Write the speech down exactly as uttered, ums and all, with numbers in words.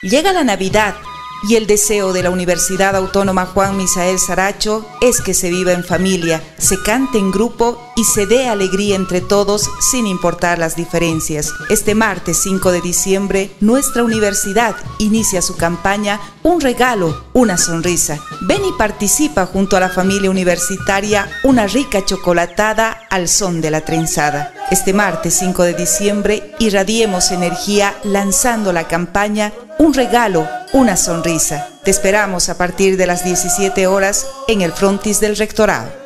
Llega la Navidad y el deseo de la Universidad Autónoma Juan Misael Saracho es que se viva en familia, se cante en grupo y se dé alegría entre todos sin importar las diferencias. Este martes cinco de diciembre, nuestra universidad inicia su campaña Un regalo, una sonrisa. Ven y participa junto a la familia universitaria una rica chocolatada al son de la trenzada. Este martes cinco de diciembre irradiemos energía lanzando la campaña Un regalo, una sonrisa. Te esperamos a partir de las diecisiete horas en el frontis del Rectorado.